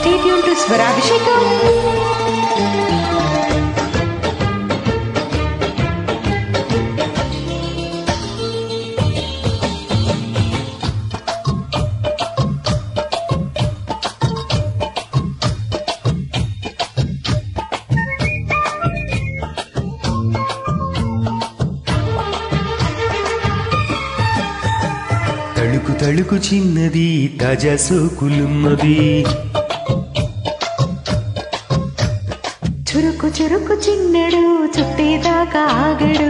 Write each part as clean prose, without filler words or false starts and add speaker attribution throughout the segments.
Speaker 1: Stay tuned to Swarabhishekam.
Speaker 2: తళుకు తళుకు చిన్నది తాజా సోకులున్నది
Speaker 1: చురుకు చురుకు చిన్నడు చుట్టేదాకా ఆగడు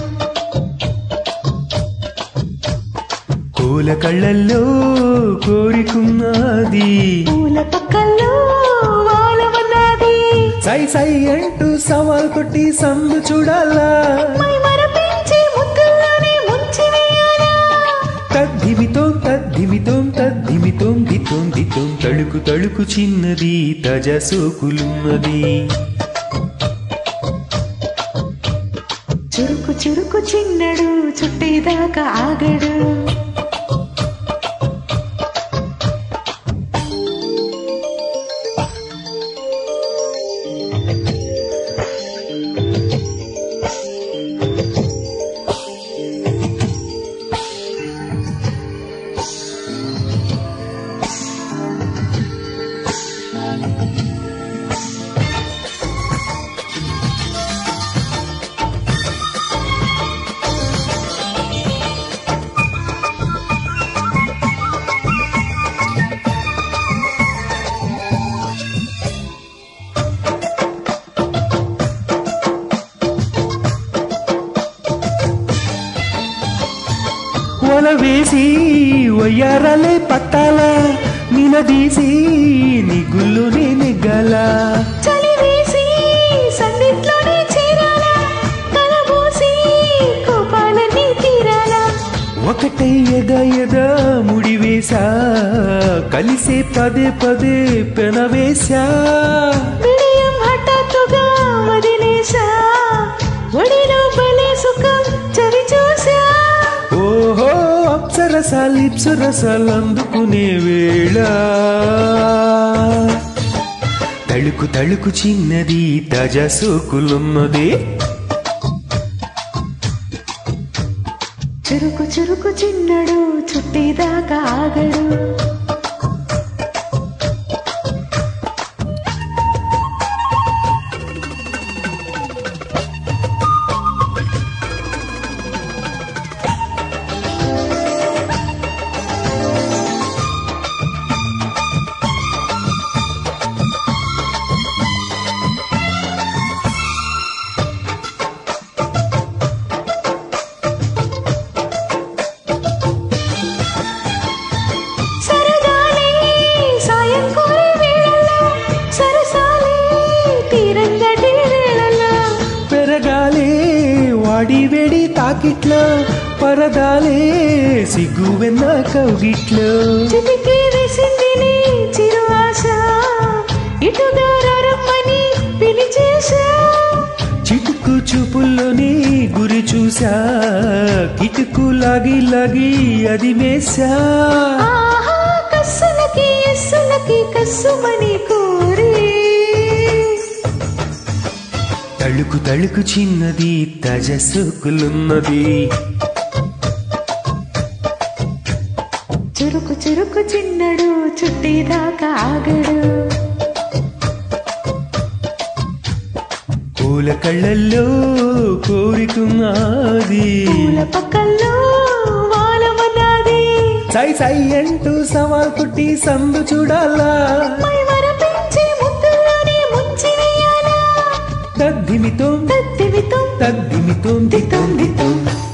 Speaker 2: పూల కళ్ళల్లో కోరికున్నది
Speaker 1: పూల పక్కల్లో వాలవన్నది
Speaker 2: సై సై అంటూ సవాల్ కొట్టి సందు చూడాలా
Speaker 1: మై మరపించి ముద్దుల్లోనే ముంచివేయాలా
Speaker 2: తద్దిమితోం తద్దిమితోం తద్దిమితోం దితోం దితోం తళుకు తళుకు చిన్నది తాజా సోకులున్నది
Speaker 1: చురుకు చురుకు చిన్నడు చుట్టేదాకా ఆగడు
Speaker 2: వల వేసి వయ్యారాలే పట్టాల నిలదీసి నీ గుల్లునే నెగ్గాల
Speaker 1: చలి వేసి సందిట్లోనే చేరాలా కలబోసి కోపాలన్నీ తీరాలా
Speaker 2: ఒకటే ఎద ఎద ముడివేశా కలిసే పదే పదే పెనవేశా
Speaker 1: విడియం హఠాత్తుగా వదిలేశా ఒడిలో బలే సుఖం చవి చూసా
Speaker 2: ఓహో అప్సరసాలు అందుకునే వేళ తళుకు తళుకు చిన్నది తాజా సోకులున్నది
Speaker 1: చురుకు చురుకు చిన్నడు చుట్టేదాకా ఆగడు
Speaker 2: పెరగాలే వాడి వేడి తాకిట్లో పరదాలే సిగ్గు వెన్న కౌగిట్లో
Speaker 1: చిటికి వేసిందిలే చిరు ఆశ ఇటుగా రమ్మని పిలిచేశా
Speaker 2: చిటుకు చూపుల్లోనే గురి చూసా కిటుకు లాగి లాగి అది వేసా
Speaker 1: ఆహా కస్సులకి ఎస్సులకి కస్సుమని కోరి
Speaker 2: తళుకు తళుకు చిన్నది తాజా సోకులున్నది
Speaker 1: చురుకు చురుకు చిన్నడు చుట్టేదాకా ఆగడు
Speaker 2: పూల కళ్ళల్లో కోరికున్నది
Speaker 1: పూల పక్కల్లో వాలవన్నది
Speaker 2: సై సై అంటూ సవాల్ కొట్టి సందు చూడాలా
Speaker 1: మై మరపించి ముద్దుల్లోనే ముంచివేయాలా
Speaker 2: తద్దిమితోం
Speaker 1: తద్దిమితం
Speaker 2: తద్దిమితోం దితోం దితోం